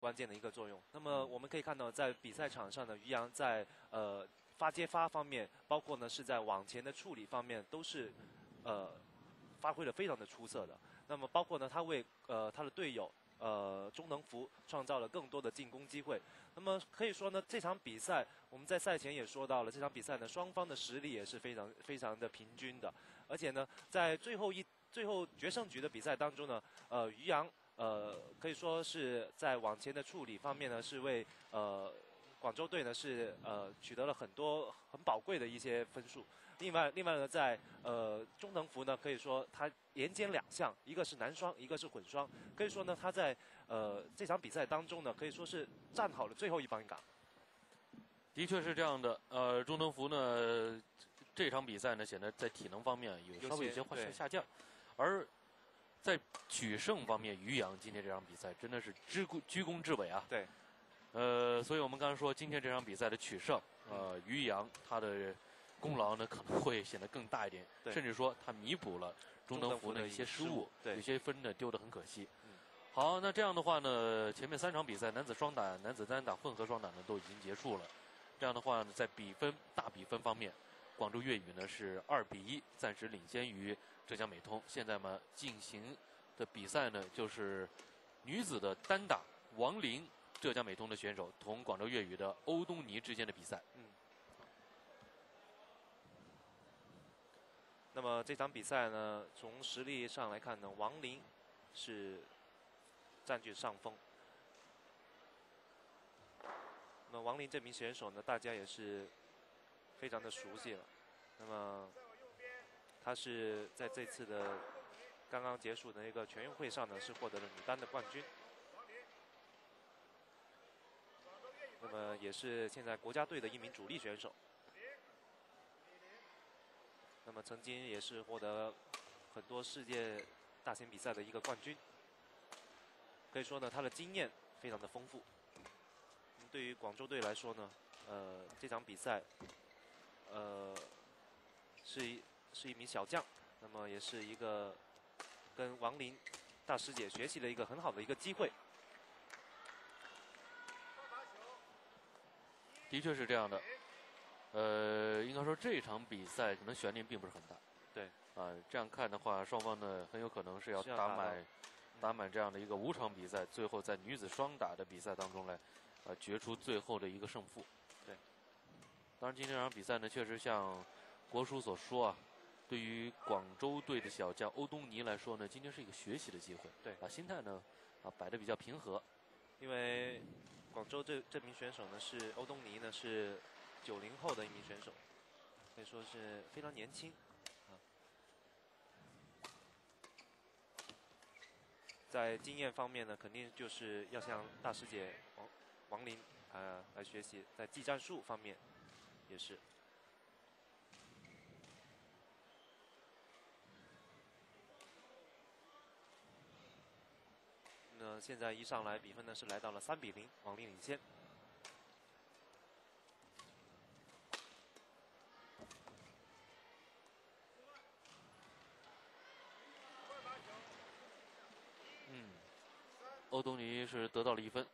关键的一个作用。那么我们可以看到，在比赛场上呢，于洋在发接发方面，包括呢是在网前的处理方面，都是发挥得非常的出色的。那么包括呢，他为他的队友中能福创造了更多的进攻机会。那么可以说呢，这场比赛我们在赛前也说到了，这场比赛呢双方的实力也是非常的平均的，而且呢在最后决胜局的比赛当中呢，于洋可以说是在网前的处理方面呢是为广州队呢是取得了很多很宝贵的一些分数。另外呢，在中能福呢，可以说他连歼2项，一个是男双，一个是混双。可以说呢，他在这场比赛当中呢，可以说是站好了最后一班岗。 的确是这样的。中能福呢，这场比赛呢显得在体能方面稍微有些下降，而在取胜方面，于洋今天这场比赛真的是居功至伟啊。 对。 所以我们刚才说今天这场比赛的取胜，于洋他的功劳呢可能会显得更大一点，甚至说他弥补了中能福的一些失误，有些分呢丢得很可惜。好，那这样的话呢，前面3场比赛，男子双打、男子单打、混合双打呢都已经结束了。这样的话呢，在大比分方面，广州粤语呢是2比1，暂时领先于浙江美通。现在嘛，进行的比赛呢就是女子的单打，王琳浙江美通的选手同广州粤语的欧东尼之间的比赛。 那么这场比赛呢，从实力上来看呢，王琳是占据上风。那么王琳这名选手呢，大家也是非常的熟悉了。那么他是在这次的刚刚结束的那个全运会上呢，是获得了女单的冠军。那么也是现在国家队的一名主力选手。那么曾经也是获得很多世界大型比赛的一个冠军。可以说呢，他的经验非常的丰富。对于广州队来说呢，这场比赛，是一名小将，那么也是一个跟王琳大师姐学习的一个很好的一个机会。 的确是这样的。应该说这场比赛可能悬念并不是很大。 对。 这样看的话，双方呢很有可能是要打满这样的一个5场比赛，最后在女子双打的比赛当中来，决出最后的一个胜负。 对。 当然，今天这场比赛呢，确实像国叔所说啊，对于广州队的小将欧东尼来说呢，今天是一个学习的机会。 对。 把心态呢摆得比较平和。 因为广州这名选手呢是欧东尼呢是90后的一名选手，可以说是非常年轻。在经验方面呢，肯定就是要向大师姐王琳来学习，在技战术方面也是。那现在一上来比分呢是来到了3比0，王琳领先。 欧东尼是得到了1分。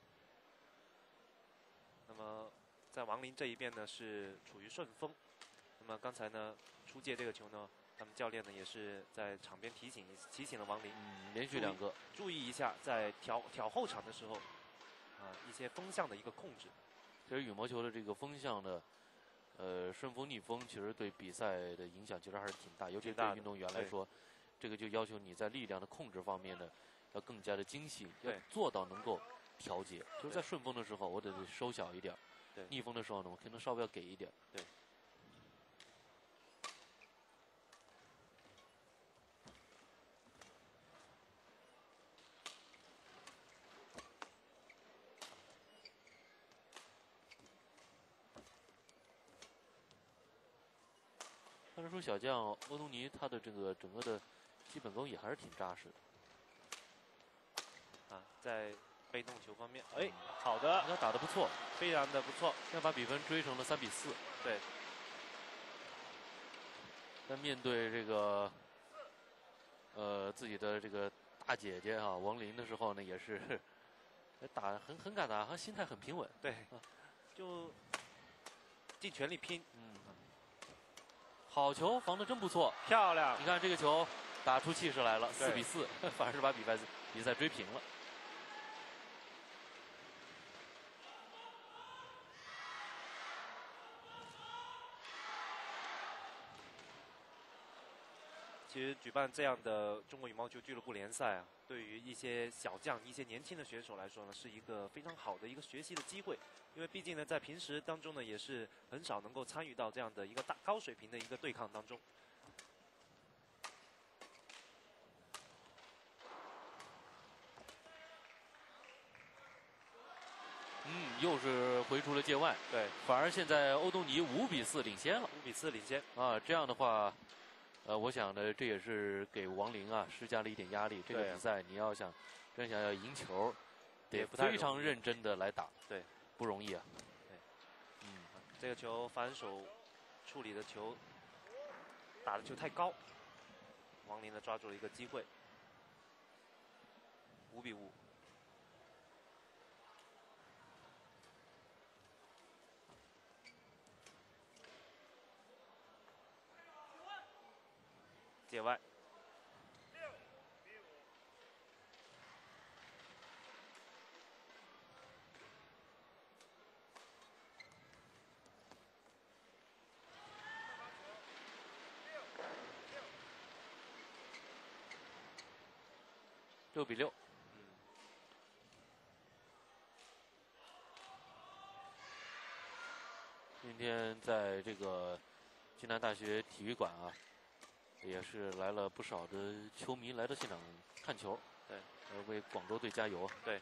那么在王琳这一边呢是处于顺风。那么刚才呢出界这个球呢，他们教练呢也是在场边提醒了王琳， 连续2个， 注意一下在挑后场的时候，一些风向的一个控制。 其实羽毛球的这个风向呢，顺风逆风，其实对比赛的影响其实还是挺大，尤其对运动员来说，这个就要求你在力量的控制方面呢，要更加的精细，要做到能够调节。就是在顺风的时候，我得收小一点；逆风的时候呢，我可能稍微要给一点。 对。 但是说小将欧东尼他的这个整个的基本功也还是挺扎实的。在被动球方面，好的， 他打得不错， 非常的不错， 要把比分追成了3比4。 对。 但面对这个自己的这个大姐姐王琳的时候呢，也是打很敢打，和心态很平稳。 对，就尽全力拼。 好球，防得真不错， 漂亮！ 你看这个球打出气势来了，4比4，反而是把比赛追平了。 其实举办这样的中国羽毛球俱乐部联赛啊，对于一些小将、一些年轻的选手来说呢，是一个非常好的一个学习的机会。因为毕竟呢，在平时当中呢，也是很少能够参与到这样的一个高水平的一个对抗当中。 又是回出了界外。 对， 反而现在欧东尼5比4领先了。 5比4领先啊，这样的话。我想呢，这也是给王琳啊施加了一点压力。这个比赛你要真想要赢球，得非常认真的来打。 对， 不容易啊。 对，这个球反手处理的球，打的球太高，王琳呢抓住了一个机会。5比5。界外 ，6比6。今天在这个暨南大学体育馆啊，也是来了不少的球迷来到现场看球。 对， 为广州队加油。 对。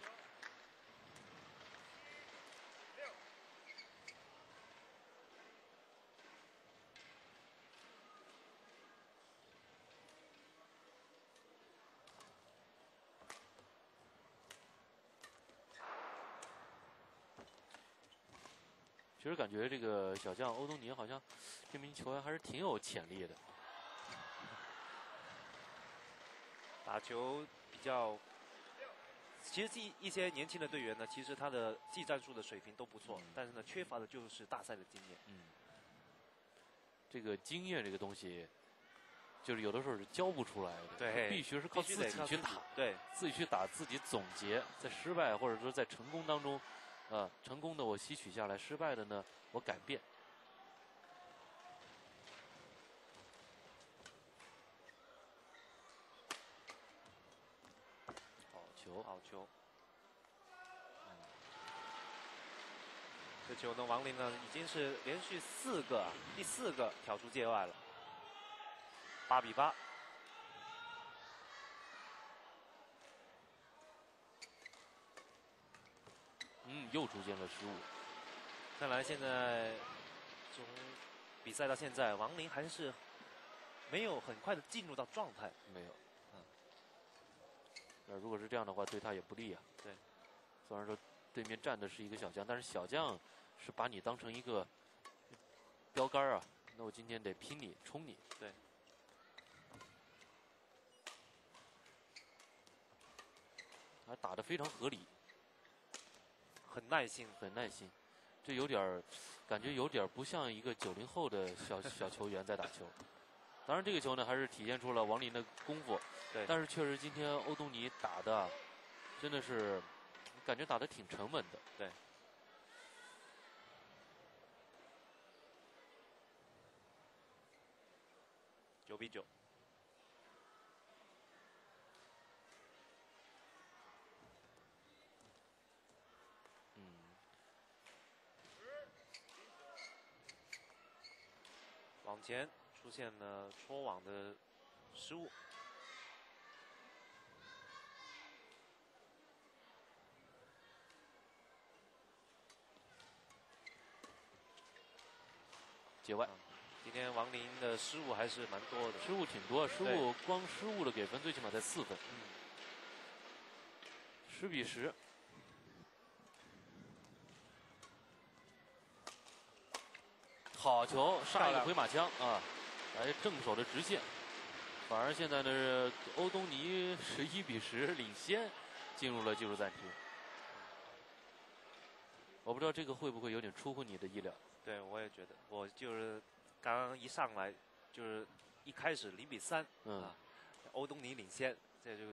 其实感觉这个小将欧东尼好像这名球员还是挺有潜力的， 打球比较。其实一些年轻的队员呢，其实他的技战术的水平都不错，但是呢，缺乏的就是大赛的经验。 这个经验这个东西，就是有的时候是教不出来的， 对， 必须是靠自己去打， 对， 自己去打，自己总结，在失败或者说在成功当中。成功的我吸取下来，失败的呢我改变。好球， 好球。这球呢，王琳呢已经是连续4个，第4个挑出界外了。8比8。 又出现了失误。 看来现在从比赛到现在，王琳还是没有很快的进入到状态。 没有。那如果是这样的话，对他也不利啊。 对。 虽然说对面站的是一个小将，但是小将是把你当成一个标杆啊。那我今天得拼你，冲你。 对。 还打得非常合理。 很耐心， 很耐心，这有点感觉有点不像一个90后的小球员在打球。当然，这个球呢还是体现出了王琳的功夫。 对。 但是确实今天欧东尼打的真的是感觉打得挺沉稳的。 对。9比9。往前出现了戳网的失误。 界外。 今天王琳的失误还是蛮多的。 失误挺多，光失误的给分最起码才4分。10比10。好球，杀一个回马枪啊！来正手的直线，反而现在呢，欧东尼11比10领先，进入了技术暂停。 我不知道这个会不会有点出乎你的意料。 对，我也觉得，我就是刚刚一上来就是一开始0比3，欧东尼领先，这就